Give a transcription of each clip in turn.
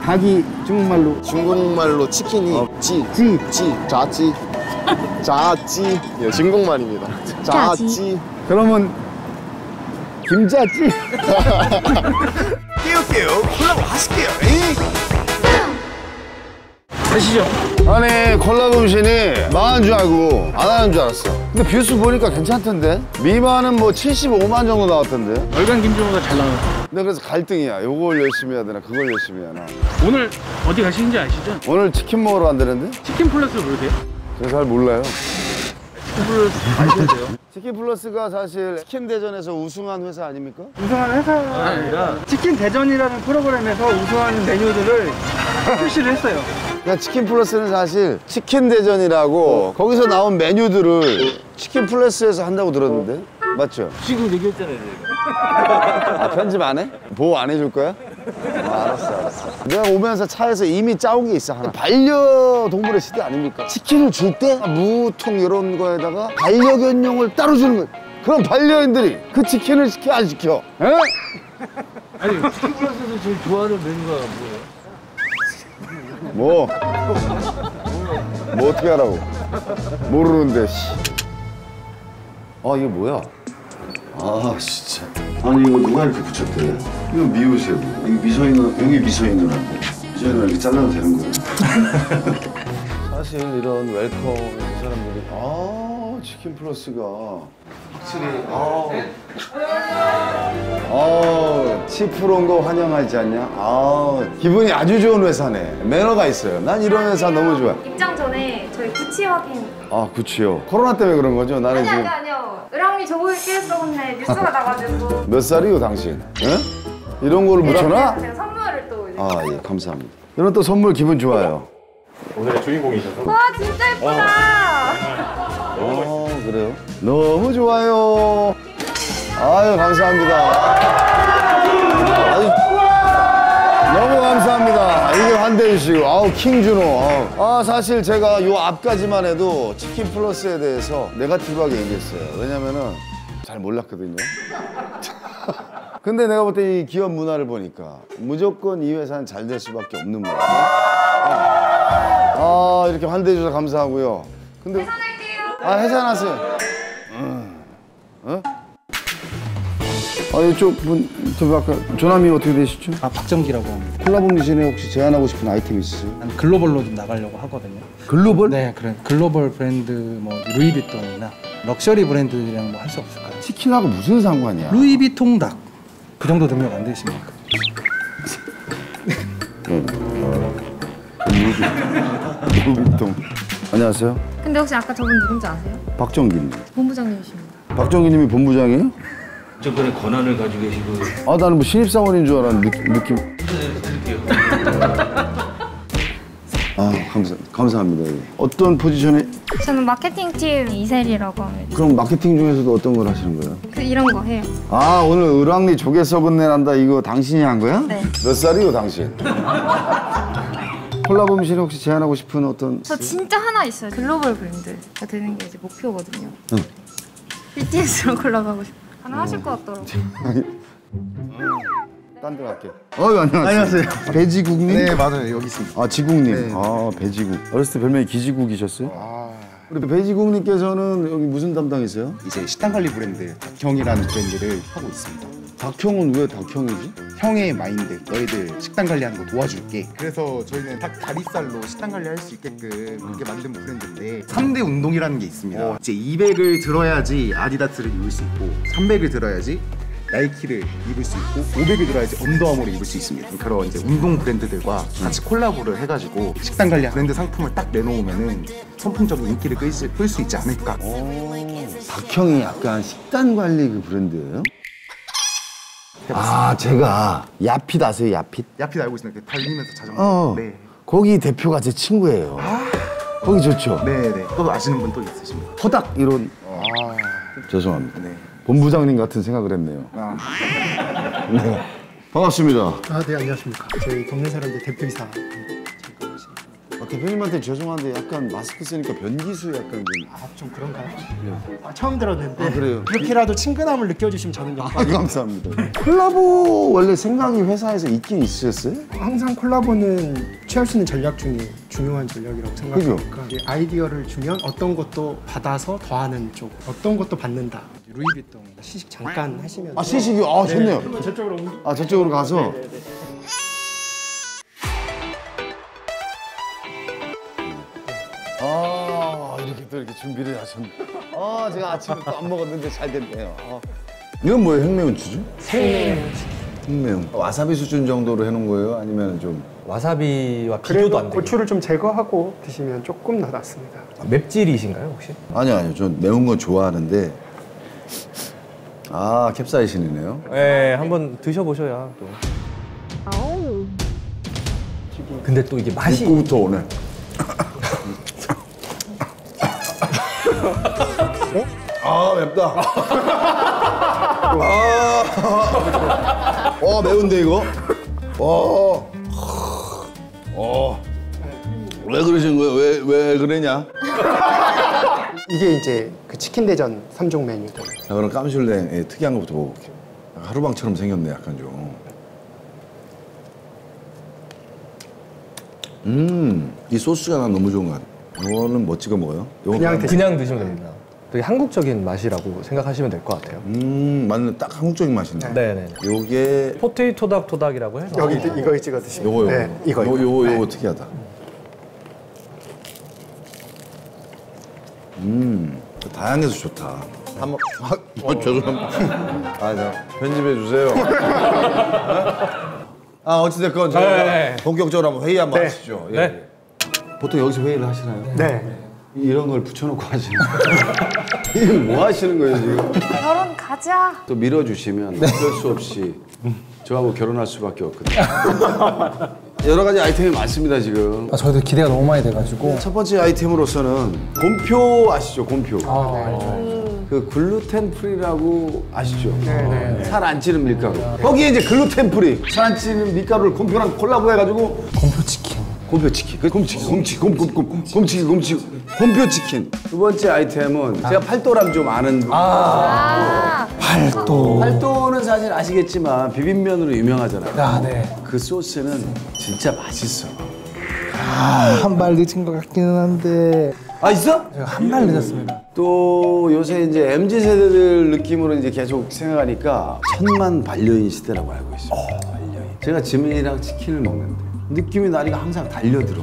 닭이 중국말로? 중국말로 치킨이 자찌. 자찌. 예, 중국말입니다. 자찌. 그러면 김자찌? 끼우끼우 콜라보 하실게요. 가시죠. 아니 콜라보 음식이 망한 줄 알고 안 하는 줄 알았어. 근데 뷰수 보니까 괜찮던데? 미만은 뭐 75만 정도 나왔던데? 월간 김종호가 잘 나와요. 근데 그래서 갈등이야. 요걸 열심히 해야 되나 그걸 열심히 해야 하나. 오늘 어디 가시는지 아시죠? 오늘 치킨 먹으러 간다는데? 치킨 플러스 모르세요? 제가 잘 몰라요. 치킨 플러스 아셔야 돼요. 치킨 플러스가 사실 치킨 대전에서 우승한 회사 아닙니까? 우승한 회사가 아니라 치킨 대전이라는 프로그램에서 우승한 메뉴들을 출시를 했어요. 그러니까 치킨 플러스는 사실 치킨 대전이라고 거기서 나온 메뉴들을 치킨 플러스에서 한다고 들었는데 맞죠? 지금 얘기했잖아요. 아, 편집 안 해? 보호 안 해줄 거야? 아, 알았어. 내가 오면서 차에서 이미 짜온 게 있어 하나. 반려동물의 시대 아닙니까? 치킨을 줄 때 무통 이런 거에다가 반려견용을 따로 주는 거야. 그럼 반려인들이 그 치킨을 시켜 안 시켜? 에? 아니 치킨 플러스에서 제일 좋아하는 메뉴가 뭐예요? 뭐 어떻게 하라고? 모르는데 씨. 아 이게 뭐야? 아 진짜. 아니 이거 누가 이렇게 붙였대? 이거 미우새고 여기 미소인은 여기 미소인누라고. 미소인누라 이렇게 잘라도 되는 거예요? 사실 이런 웰컴 사람들이 치킨 플러스가 확실히 치프로 온 거 환영하지 않냐? 기분이 아주 좋은 회사네. 매너가 있어요. 난 이런 회사 너무 좋아. 입장 전에 저희 구치 확인. 아 구치요. 코로나 때문에 그런 거죠? 나는 지금 아니요. 을왕리 저걸 깨었었는데 뉴스가 나가지고. 몇 살이요 당신? 예? 이런 거를 묻혀놔? 제가 선물을 또 이제. 예 감사합니다. 이런 또 선물 기분 좋아요. 오늘의 주인공이셔서. 와 진짜 예쁘다. 그래요? 너무 좋아요. 아유 감사합니다. 아유, 너무 감사합니다. 이게 환대해 주시고 킹준호. 사실 제가 요 앞까지만 해도 치킨 플러스에 대해서 네거티브하게 얘기했어요. 왜냐면은 잘 몰랐거든요. 근데 내가 볼 때 이 기업 문화를 보니까 무조건 이 회사는 잘 될 수밖에 없는 거야. 이렇게 환대해 주셔서 감사하고요. 근데 해산할게요. 해산하세요. 이쪽 분, 아까 조남이 어떻게 되시죠? 박정기라고 합니다. 콜라보 미신에 혹시 제안하고 싶은 아이템 있으세요? 난 글로벌로 좀 나가려고 하거든요. 글로벌? 네, 그래. 글로벌 브랜드 뭐 루이비통이나 럭셔리 브랜드들이랑 뭐 할 수 없을까요? 치킨하고 무슨 상관이야? 루이비통 닭. 그 정도 능력 안 되십니까? 루이비통. 안녕하세요. 근데 혹시 아까 저분 누군지 아세요? 박정기님. 본부장님이십니다. 박정기님이 본부장이에요? 정권의 권한을 가지고 계시고. 나는 뭐 신입사원인 줄 알았는데 느낌. 감사합니다. 어떤 포지션에? 저는 마케팅팀 이셀이라고 합니다. 그럼 마케팅 중에서도 어떤 걸 하시는 거예요? 이런 거 해요. 오늘 을왕리 조개 썩은 내 난다 이거 당신이 한 거야? 네. 몇 살이요 당신? 콜라보 음식 혹시 제안하고 싶은 어떤? 저 진짜 하나 있어요. 글로벌 브랜드가 되는 게 이제 목표거든요. 응. BTS랑 콜라보하고 싶어요. 가능하실 것 같더라고요. 딴 데 갈게. 안녕하세요. 배지국님? 네, 맞아요. 여기 있습니다. 지국님. 네. 배지국. 어렸을 때 별명이 기지국이셨어요? 우리 배지국님께서는 여기 무슨 담당이세요? 이제 식단 관리 브랜드 닭형이라는 브랜드를 하고 있습니다. 닭형은 왜 닭형이지? 형의 마인드, 너희들 식단 관리하는 거 도와줄게. 그래서 저희는 닭 다리살로 식단 관리할 수 있게끔 그렇게 만든 브랜드인데 3대 운동이라는 게 있습니다. 이제 200을 들어야지 아디다스를 입을 수 있고 300을 들어야지 나이키를 입을 수 있고 500을 들어야지 언더아머를 입을 수 있습니다. 그런 이제 운동 브랜드들과 같이 콜라보를 해가지고 식단 관리 브랜드 상품을 딱 내놓으면은 선풍적인 인기를 끌 수 있지 않을까. 닭형이 약간 식단 관리 그 브랜드예요? 제가 야핏 아세요? 야핏? 야핏 알고 있습니다. 달리면서 자전거. 네. 거기 대표가 제 친구예요. 거기 좋죠? 네네. 또 아시는 분 또 있으십니까? 허닥 이런. 죄송합니다. 네. 본부장님 같은 생각을 했네요. 반갑습니다. 네, 안녕하십니까. 저희 경련사람들 대표이사. 대표님한테 죄송한데 약간 마스크 쓰니까 변기수 약간 좀. 좀 그런가요? 처음 들었는데 그래요? 그렇게라도 친근함을 느껴주시면 저는 영광. 감사합니다. 콜라보 원래 생각이 회사에서 있긴 있으셨어요? 항상 콜라보는 취할 수 있는 전략 중에 중요한 전략이라고 생각하니까 이제 아이디어를 주면 어떤 것도 받아서 더하는 쪽, 어떤 것도 받는다. 루이비통 시식 잠깐 하시면. 시식이요? 좋네요. 그러면 저쪽으로 저쪽으로 가서. 이렇게 또 이렇게 준비를 하셨네. 제가 아침에 또 안 먹었는데 잘 됐네요. 이건 뭐예요? 생매운치죠? 생매운. 와사비 수준 정도로 해놓은 거예요? 아니면 좀 와사비와 비교도 그래도 안 되게. 고추를 좀 제거하고 드시면 조금 더 낫습니다. 맵찔이신가요 혹시? 아니요. 전 매운 거 좋아하는데. 캡사이신이네요. 네, 한번 드셔보셔야 또. 근데 또 이게 맛이 입구부터 오네. 맵다. 매운데 이거? 왜 그러신 거예요? 왜 그러냐? 이게 이제 그 치킨 대전 3종 메뉴들. 자, 그럼 깜슐랭 특이한 거부터 먹어볼게요. 하루방처럼 생겼네, 약간 좀. 이 소스가 난 너무 좋은 것 같아. 이거는 뭐 찍어 먹어요? 그냥 그냥 드시면 됩니다. 되게 한국적인 맛이라고 생각하시면 될 것 같아요. 맞는 딱 한국적인 맛이네. 네네. 요게 포테이토 닭도닭이라고 해서 여기 이거 찍어 드시면. 요거. 네, 이거. 요거 특이하다. 다양해서 좋다. 한번 죄송합니다. 저 편집해 주세요. 어찌됐건 저희가 네. 본격적으로 한번 회의 한번 네. 하시죠. 예. 네. 보통 여기서 회의를 하시나요? 네. 이런 걸 붙여놓고 하시는 거예요? 이거 뭐 하시는 거예요 지금? 결혼 가자. 또 밀어주시면 어쩔 수 없이 저하고 결혼할 수밖에 없거든요. 여러 가지 아이템이 많습니다 지금. 저희도 기대가 너무 많이 돼가지고. 첫 번째 아이템으로서는 곰표 아시죠? 곰표. 그 글루텐 프리라고 아시죠? 살 안 찌는 밀가루. 거기에 이제 글루텐 프리, 살 안 찌는 밀가루를 곰표랑 콜라보해가지고 곰표치킨. 곰표치킨. 곰표치킨. 두 번째 아이템은 제가 팔도람 좀 아는 분. 팔도. 팔도는 사실 아시겠지만 비빔면으로 유명하잖아요. 네. 그 소스는 진짜 맛있어. 한 발 늦은 것 같기는 한데. 있어? 제가 한 발 늦었습니다. 또 요새 이제 MZ 세대들 느낌으로 이제 계속 생각하니까 천만 반려인 시대라고 알고 있어요. 반려인. 제가 지민이랑 치킨을 먹는데 느낌이 나니까 항상 달려들어.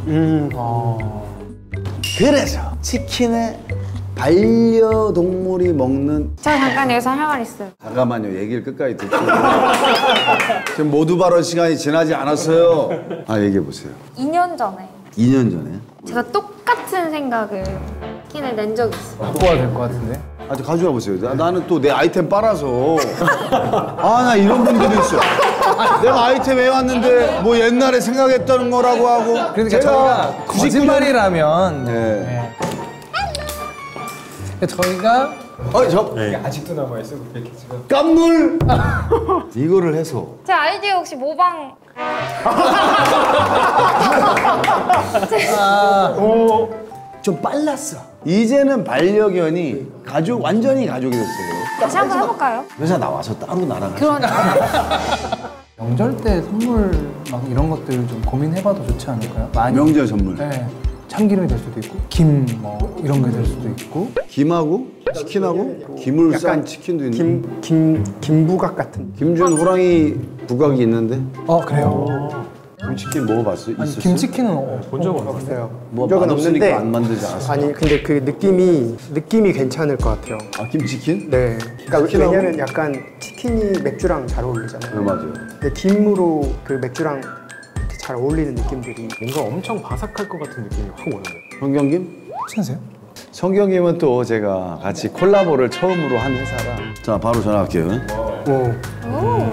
그래서 치킨에 반려동물이 먹는. 저 잠깐 여기서 할 말 있어요. 잠깐만요. 얘기를 끝까지 듣고. 지금 모두 발언 시간이 지나지 않았어요. 얘기해 보세요. 2년 전에 2년 전에. 제가 똑같은 생각을 치킨을 낸 적이 있어요. 갖고 와야 될 것 같은데. 저 가져와 보세요. 나는 또 내 아이템 빨아서. 나 이런 분들이 있어. 내가 아이템 해왔는데 뭐 옛날에 생각했던 거라고 하고. 그러니까 저희가 거짓말이라면. 네. 저희가 아직도 남아있어 그 패키지가. 깜놀! 이거를 해서. 제 아이디어 혹시 모방 좀 빨랐어. 이제는 반려견이 완전히 가족이 됐어요. 다시 한번 해볼까요? 회사 나와서 따로 나랑. 그러니까. 명절 때 선물 막 이런 것들 좀 고민해봐도 좋지 않을까요? 많이. 명절 선물. 네. 참기름이 될 수도 있고, 김 뭐 이런 게 될 수도 있고. 김하고 치킨하고 김을 싼 치킨도 있는데. 김부각 같은. 김준 호랑이 부각이 있는데. 그래요. 김치킨 먹어봤어요? 아니, 있었어요? 김치킨은 본 적은 없어요. 뭐 본 적은 맛없으니까 없는데. 안 만들지 않았어요? 아니 근데 그 느낌이 괜찮을 것 같아요. 김치킨? 네. 그러니까 치킨하고? 왜냐면 약간 치킨이 맥주랑 잘 어울리잖아요. 네, 맞아요. 근데 김으로 그 맥주랑 이렇게 잘 어울리는 느낌들이. 뭔가 엄청 바삭할 것 같은 느낌이 확 오는데. 성경김? 괜찮으세요? 성경김은 또 제가 같이 콜라보를 처음으로 한 회사라. 자, 바로 전화할게요. 오.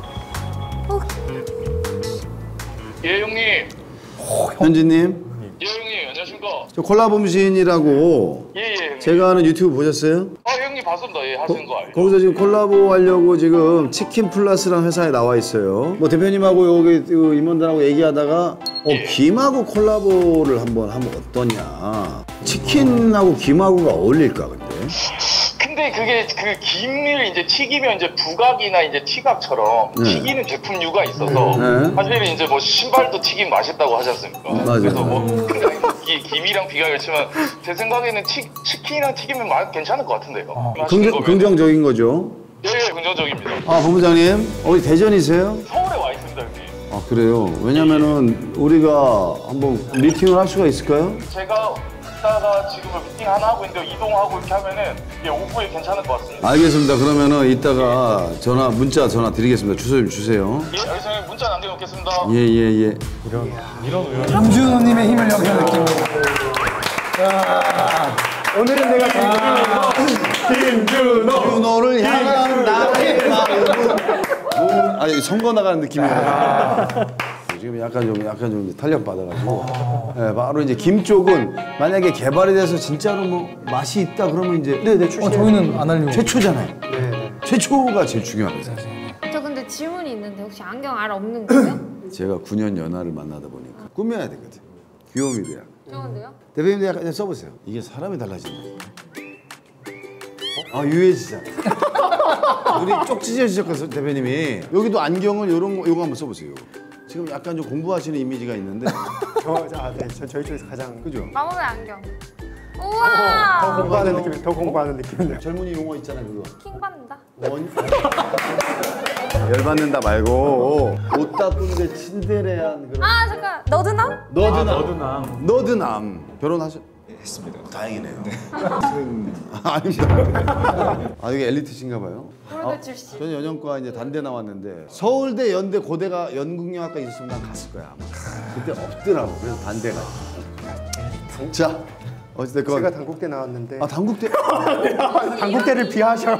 예 형님. 현진님, 예 형님 안녕하십니까. 저 콜라봄신이라고 예예. 제가 하는 유튜브 보셨어요? 형님 봤습니다. 예 하시는 거 알죠. 거기서 지금 콜라보 하려고 지금 치킨 플러스라는 회사에 나와 있어요. 뭐 대표님하고 여기 임원들하고 얘기하다가 김하고 콜라보를 한번 하면 어떠냐. 치킨하고 김하고가 어울릴까 근데? 근데 그게 그 김을 이제 튀기면 이제 부각이나 이제 튀각처럼 네. 튀기는 제품류가 있어서 네. 사실은 이제 뭐 신발도 튀김 맛있다고 하지 않습니까? 맞아요. 그래서 뭐 근데 이 김이랑 비교를 치면 제 생각에는 치킨이랑 튀기면 맛 괜찮을 것 같은데요. 긍정적인 거죠? 예, 긍정적입니다. 아 본부장님 어디 대전이세요? 서울에 와 있습니다, 형님. 아 그래요? 왜냐면은 우리가 한번 미팅을 할 수가 있을까요? 제가 이따가 지금 미팅 하나 하고 있는데 이동하고 이렇게 하면은 오후에 괜찮을 것 같습니다. 알겠습니다. 그러면은 이따가 문자 전화 드리겠습니다. 주소 좀 주세요. 예, 알겠습니다. 문자 남겨놓겠습니다. 예예예. 김준호님의 힘을 여기서 느낍니다. 오늘은 내가 김준호를 향한 나의 마음은 아니 선거 나가는 느낌이에요. 지금 약간 좀 탄력 받아가지고 바로 이제 김 쪽은 만약에 개발이 돼서 진짜로 뭐 맛이 있다 그러면 이제 네네 저희는 안 하려고. 최초잖아요. 네. 최초가 제일 중요합니다. 저 근데 질문이 있는데 혹시 안경 알 없는 거예요? 제가 9년 연하를 만나다 보니까 꾸며야 되거든. 귀요미로야. 좋은데요? 대표님도 약간 써보세요. 이게 사람이 달라진다. 아 유해지잖아. 우리 쪽 찢어지셨거든요 대표님이. 여기도 안경을 요거 한번 써보세요. 지금 약간 좀 공부하시는 이미지가 있는데. 네, 저희 쪽에서 가장 그죠? 마법의 안경. 우와! 더 공부하는 느낌인데요. 젊은이 용어 있잖아요 그거. 킹 받는다. 열받는다 말고 옷 닦은데 친데레한 그런. 아 잠깐 너드남? 너드남 결혼하셨? 했습니다. 다행이네요. 아닙니다. 아 이게 엘리트신가 봐요. 고려대 출신. 저는 연영과 이제 단대 나왔는데 서울대, 연대, 고대가 연극영화과 있었으면 난 갔을 거야 아마. 그때 없더라고. 그래서 단대가. 자 어찌됐건 제가 단국대 나왔는데. 아 단국대? 단국대를 비하하셔.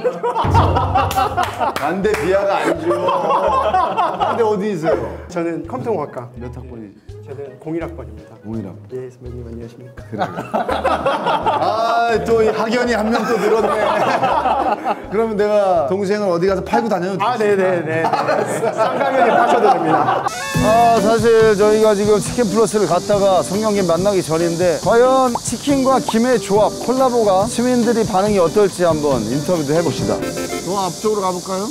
단대 비하가 아니죠. 단대 어디 있어요? 저는 컴퓨터공학과. 몇 학번이지? 저는 01학번입니다. 01학번. 예, 선배님 안녕하십니까? 그래. 또 이 학연이 한 명 또 늘었네. 그러면 내가 동생을 어디 가서 팔고 다녀도 되지? 아, 네네네. 쌍강연에 파셔도 됩니다. 아 사실 저희가 지금 치킨 플러스를 갔다가 성경님 만나기 전인데 과연 치킨과 김의 조합, 콜라보가 시민들이 반응이 어떨지 한번 인터뷰도 해봅시다. 더 앞쪽으로 가볼까요?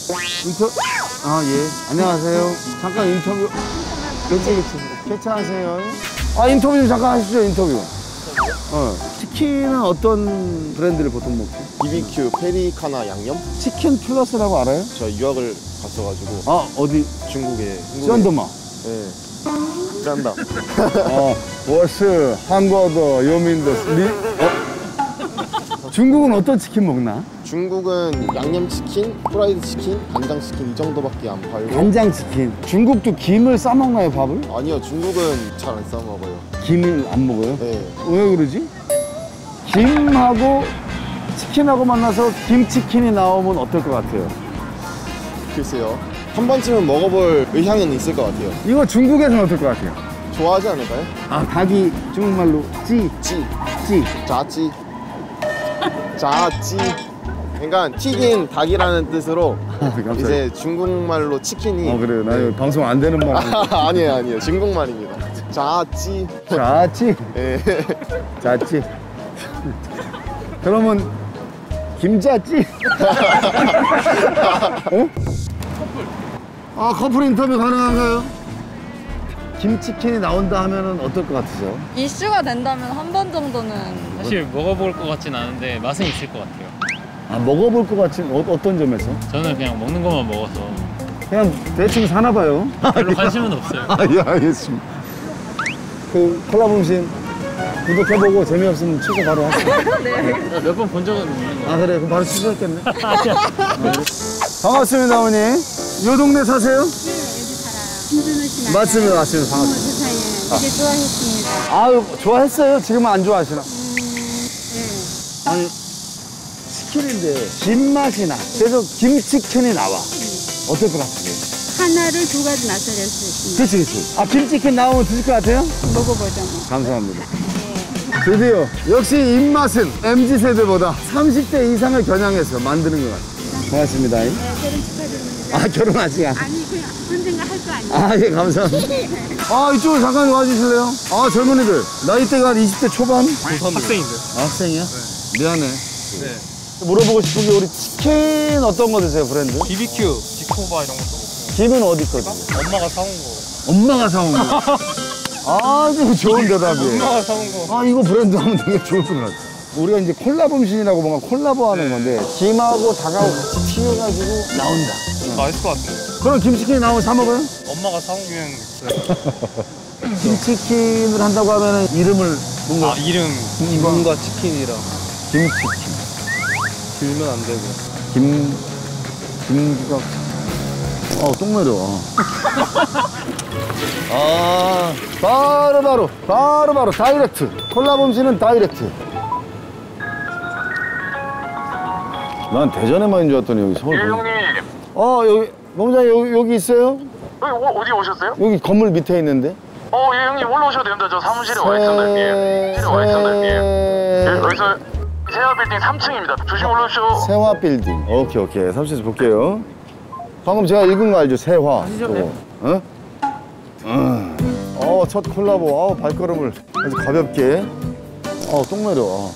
아 예. 안녕하세요. 잠깐 인터뷰. 괜찮으세요? 아 인터뷰 좀 잠깐 하시죠 인터뷰. 치킨은 어떤 브랜드를 보통 먹지? BBQ 페리카나 양념? 치킨 플러스라고 알아요? 저 유학을 갔어가지고. 아 어디? 중국에. 쩐더마. 네. 짠다. 월스, 한국어, 요민도, 중국은 어떤 치킨 먹나? 중국은 양념치킨, 프라이드 치킨, 간장치킨 이 정도밖에 안 팔고. 간장치킨. 중국도 김을 싸먹나요, 밥을? 아니요, 중국은 잘 안 싸먹어요. 김을 안 먹어요? 네. 왜 그러지? 김하고 치킨하고 만나서 김치킨이 나오면 어떨 것 같아요? 글쎄요. 한 번쯤은 먹어볼 의향은 있을 것 같아요. 이거 중국에서는 어떨 것 같아요? 좋아하지 않을까요? 아, 닭이 중국말로 찌. 자찌. 자찌. 그러니까 튀긴 닭이라는 뜻으로 이제 중국말로 치킨이. 그래요? 나 이거 방송 안 되는 말. 아니에요. 중국말입니다. 자찌. 자찌? 예. 자찌. 그러면 김자찌? 커플 인터뷰 가능한가요? 김치킨이 나온다 하면은 어떨 것 같으세요? 이슈가 된다면 한 번 정도는 사실 먹어볼 것 같진 않은데 맛은 있을 것 같아요. 아 먹어볼 것 같지? 어떤 점에서? 저는 그냥 먹는 것만 먹어서 그냥 대충 사나 봐요. 별로 관심은 없어요. 예, 알겠습니다. 그 콜라보 음식 구독해보고 재미없으면 취소 바로 하세요. 네. 몇 번 본 적은 있는 거. 아 그래? 그럼 바로 취소했겠네. 반갑습니다, 어머니. 요 동네 사세요? 김준호 씨 맞습니다. 반갑습니다. 되게 좋아했습니다. 아유, 좋아했어요? 지금은 안 좋아하시나? 네. 아니, 치킨인데 김맛이 나. 그래서 김치킨이 나와. 어떨 것 같으세요? 하나를 두 가지 맛을 낼 수 있습니다. 그치. 아, 김치킨 나오면 드실 것 같아요? 먹어보자 뭐. 감사합니다. 드디어 역시 입맛은 MZ세대보다 30대 이상을 겨냥해서 만드는 것 같아요. 고맙습니다. 네, 결혼 축하드립니다. 아, 결혼 아직 안? 아니, 그냥 언젠가 할 거 아니에요. 아, 예, 감사합니다. 아, 이쪽으로 잠깐 와주실래요? 아, 젊은이들. 나이대가 한 20대 초반? 학생인데. 아, 학생이야? 미안해. 물어보고 싶은 게 우리 치킨 어떤 거 드세요, 브랜드? BBQ, 지코바 이런 것도 먹고. 김은 어디 거지? 엄마가 사온 거. 엄마가 사온 거. 아주 좋은 대답이에요. 엄마가 사온 거. 아, 이거 브랜드 하면 되게 좋을 것 같아. 우리가 이제 콜라보 음식이라고 뭔가 콜라보 하는 건데 김하고 닭하고 같이 튀겨가지고 나온다. 맛있을 것 같은데. 그럼 김치킨이 나오면 사 먹어요? 엄마가 사온 게. 김치킨을 한다고 하면 이름을 뭔가 이름. 김과 치킨이랑. 김치킨. 길면 안 되고. 김기가. 똥 내려와. 아, 바로 다이렉트. 콜라보 음식은 다이렉트. 난 대전에만 있는 줄 알았더니 여기 서울. 예, 형님. 여기 노무장 여기 있어요? 어디 오셨어요? 여기 건물 밑에 있는데. 예, 형님 올라오셔도 됩니다. 저 사무실에 와 있습니다, 형님. 사무실에 와 있습니다, 형님. 여기서 세화 빌딩 3층입니다. 조심 올라오시오. 세화 빌딩. 오케이. 3층에서 볼게요. 방금 제가 읽은 거 알죠? 세화. 저거. 첫 콜라보. 발걸음을 아주 가볍게. 똥 내려와.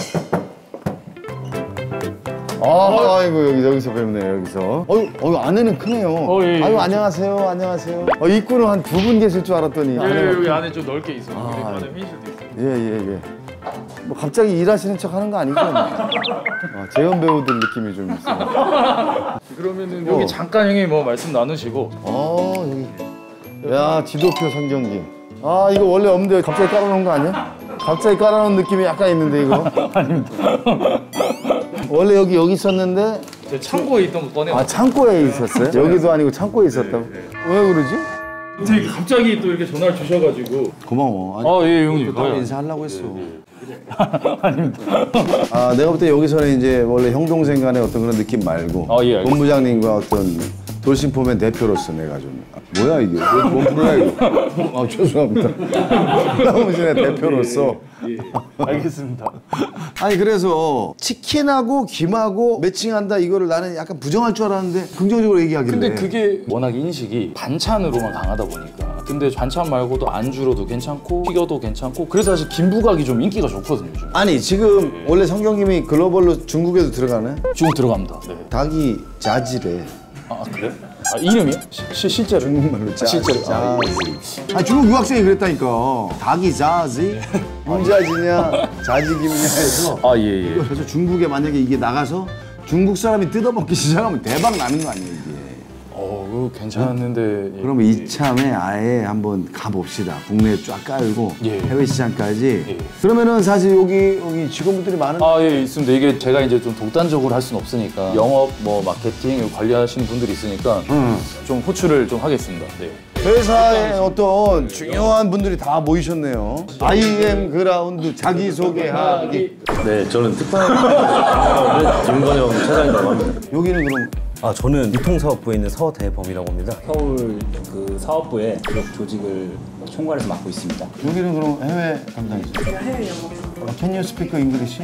아이고 여기서 뵙네 여기서. 안에는 크네요. 예. 아유 안녕하세요. 입구는 한 두 분 계실 줄 알았더니. 여기 안에 좀 넓게 있어요. 안에 회의실도 있어요. 예. 뭐 갑자기 일하시는 척 하는 거 아니죠? 재연 배우들 느낌이 좀 있어요. 그러면은 여기 잠깐 형님 뭐 말씀 나누시고. 여기. 야, 지도표 성경기. 이거 원래 없는데 갑자기 깔아놓은 거 아니야? 갑자기 깔아놓은 느낌이 약간 있는데 이거. 아닙니다. 원래 여기 있었는데. 저 창고에 있던 거 꺼내. 창고에 있었어요? 여기도 아니고 창고에 있었다고? 왜 그러지? 되게 갑자기 또 이렇게 전화를 주셔가지고. 고마워. 예, 형님. 나도 인사하려고 했어. 아닙니다. 내가 볼 때 여기서는 이제 원래 형 동생 간의 어떤 그런 느낌 말고 예, 본부장님과 어떤 돌싱포맨 대표로서 내가 좀 뭐야 이게 뭔 프로야 이거. 죄송합니다. 콜라보신의 대표로서. 알겠습니다. 아니 그래서 치킨하고 김하고 매칭한다 이거를 나는 약간 부정할 줄 알았는데 긍정적으로 얘기하길래. 근데 그게 워낙 인식이 반찬으로만 강하다 보니까. 근데 반찬 말고도 안주로도 괜찮고 튀겨도 괜찮고 그래서 사실 김부각이 좀 인기가 좋거든요 요즘. 아니 지금 원래 성경님이 글로벌로 중국에도 들어가네? 중국 들어갑니다. 네. 닭이 자지래. 그래? 이름이요? 실제로? 중국말로 실제로. 중국 유학생이 그랬다니까. 닭이 자지? 문자지냐 자지김이냐 해서. 예. 그래서 중국에 만약에 이게 나가서 중국 사람이 뜯어먹기 시작하면 대박 나는 거 아니에요 이게. 괜찮은데. 그럼 이참에 아예 한번 가봅시다. 국내에 쫙 깔고 해외 시장까지. 그러면은 사실 여기 직원분들이 많은. 예, 있습니다. 이게 제가 이제 좀 독단적으로 할 수는 없으니까 영업, 마케팅 관리하시는 분들이 있으니까 좀 호출을 좀 하겠습니다. 네. 회사에 어떤 중요한 분들이 다 모이셨네요. IM 그라운드 자기소개하기. 네, 저는 특파원 김건영 차장이라고 합니다. 여기는 그럼? 저는 유통사업부에 있는 서대범이라고 합니다. 서울 그 사업부의 지역 조직을 총괄해서 맡고 있습니다. 여기는 그럼 해외 담당이죠? 제가 해외 영어. Can you speak English?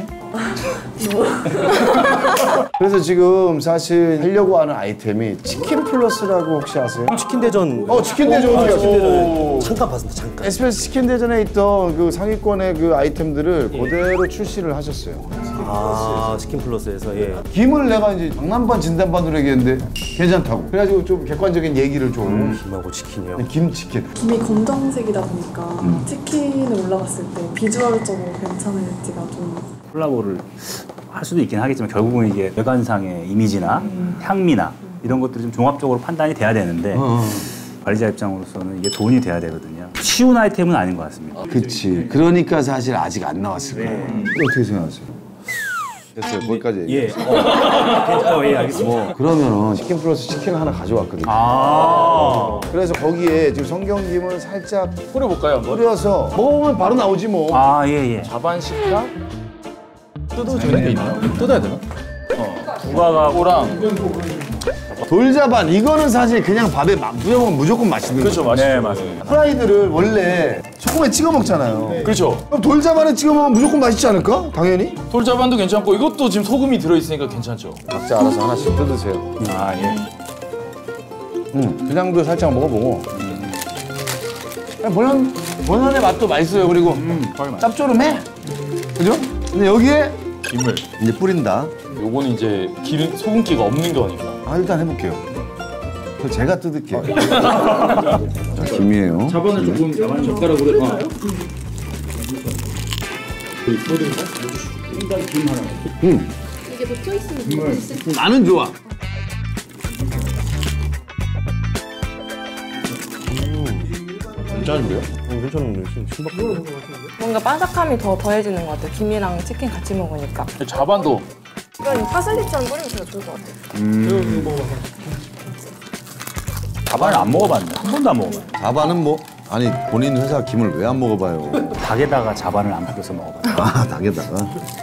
그래서 지금 사실 하려고 하는 아이템이 치킨 플러스라고 혹시 아세요? 치킨 대전. 치킨 대전이요. 치킨 대전. 잠깐 봤습니다. 잠깐. SBS 치킨 대전에 있던 그 상위권의 그 아이템들을 그대로 출시를 하셨어요. 치킨 플러스에서 김을 내가 이제 장난반 진단반으로 얘기했는데 괜찮다고. 그래가지고 좀 객관적인 얘기를 좀. 김하고 치킨이요. 김치킨. 김이 검정색이다 보니까 치킨을 올라갔을 때 비주얼적으로 괜찮을지가 좀. 콜라보를 할 수도 있긴 하겠지만 결국은 이게 외관상의 이미지나 향미나 이런 것들이 좀 종합적으로 판단이 돼야 되는데 관리자 입장으로서는 이게 돈이 돼야 되거든요. 쉬운 아이템은 아닌 것 같습니다. 그치. 그러니까 사실 아직 안 나왔을 거예요. 어떻게 생각하세요? 됐어요. 거기까지 얘기했어요. 알겠습니다. 그러면은 치킨 플러스 치킨 하나 가져왔거든요. 그래서 거기에 지금 성경김을 살짝 뿌려볼까요? 뿌려서 먹으면 바로 나오지 뭐. 자반식과 뜯어주는 게 있나요? 뜯어야 되나? 부각하고랑 돌자반 이거는 사실 그냥 밥에 뿌려 먹으면 무조건 맛있는 거죠. 거죠. 네, 맞습니다. 프라이드를 원래 소금에 찍어 먹잖아요. 그렇죠. 그럼 돌자반에 찍어 먹으면 무조건 맛있지 않을까? 당연히. 돌자반도 괜찮고 이것도 지금 소금이 들어있으니까 괜찮죠. 각자 알아서 하나씩 뜯으세요. 예. 그냥도 살짝 먹어보고. 본연의 맛도 맛있어요. 그리고 짭조름해. 그죠? 근데 여기에 김을 이제 뿌린다. 요거는 이제 기름 소금기가 없는 거니까. 일단 해볼게요. 제가 뜯을게요. 자, 김이에요. 자반을 조금 야만 젓가락으로. 이게 놓쳐 있으면 나는 좋아. 괜찮은데요? 괜찮은데 신박한 뭔가 바삭함이 더 더해지는 것 같아요. 김이랑 치킨 같이 먹으니까. 자반도 이건 파슬리처럼 뿌리면 진짜 좋을 것 같아요. 자반을 안 먹어봤네. 한 번도 안 먹어봐요. 자반은 뭐 아니 본인 회사 김을 왜 안 먹어봐요? 닭에다가 자반을 안 뿌려서 먹어봐요. 아 닭에다가.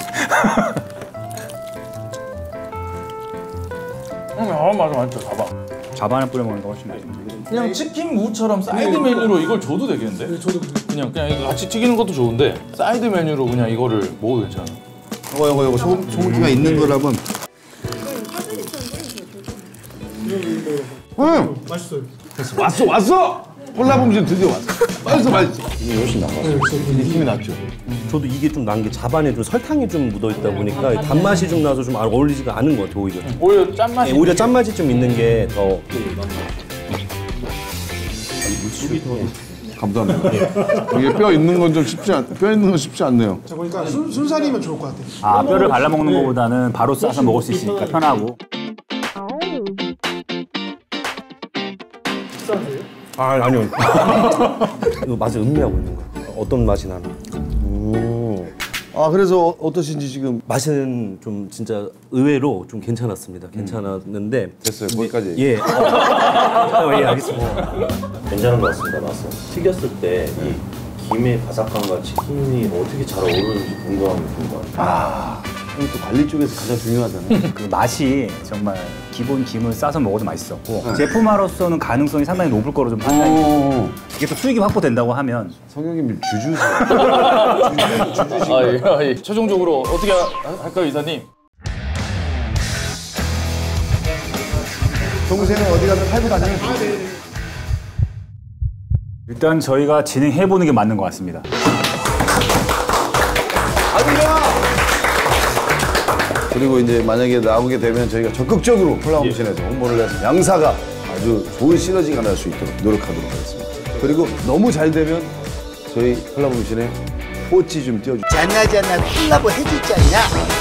맞아 맞죠 자반. 자반을 뿌려 먹는 거 훨씬 나아요. 그냥 치킨 무처럼 사이드 메뉴로 이걸 줘도 되겠는데? 네, 저도 그냥 이거 같이 튀기는 것도 좋은데 사이드 메뉴로 그냥 이거를 먹어도 괜찮아. 이거 소금기가 있는 거라면. 맛있어요. 왔어. 콜라봉진 드디어 왔어. 맛있어. 이게 훨씬 나은 것 같아요. 느낌이 낫죠. 저도 이게 좀 난 게 자반에 좀 설탕이 좀 묻어있다 보니까 단맛이 좀 나서 좀 어울리지가 않은 것 같아요, 오히려. 오히려 짠맛이. 네, 오히려 짠맛이 좀 있는 게 더. 감사합니다. 이게 뼈 있는 건 좀 쉽지 않네요. 자, 그러니까 순살이면 좋을 것 같아요. 아, 뼈를 발라 먹는 것보다는 바로 싸서 먹을 수 있으니까 편하고. 아니요. 이거 맛을 음미하고 있는 거예요. 어떤 맛이 나나. 그래서 어떠신지 지금? 맛은 좀 진짜 의외로 좀 괜찮았습니다. 괜찮았는데 됐어요. 거기까지. 예. 예, 알겠습니다. 괜찮은 것 같습니다. 맛은 튀겼을 때 이 김의 바삭함과 치킨이 어떻게 잘 어우르는지 궁금한 게 든 것 같아요. 이거 또 관리 쪽에서 가장 중요하잖아요. 그 맛이 정말 기본 김을 싸서 먹어도 맛있었고 제품화로서는 가능성이 상당히 높을 거로 좀 판단이 돼요. 이게 또 수익이 확보된다고 하면 성형님 주주세요. 예. 최종적으로 어떻게 할까요, 이사님? 동생은 어디 가서 팔고 다니는 일단 저희가 진행해보는 게 맞는 것 같습니다. 그리고 이제 만약에 나오게 되면 저희가 적극적으로 콜라보레이션에서 홍보를 해서 양사가 아주 좋은 시너지가 날 수 있도록 노력하도록 하겠습니다. 그리고 너무 잘 되면 저희 콜라보레이션에 포치 좀 띄워주세요. 짠하잖아 콜라보 해주잖아.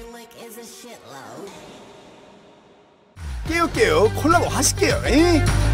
깨요 콜라보 하실게요. 에이?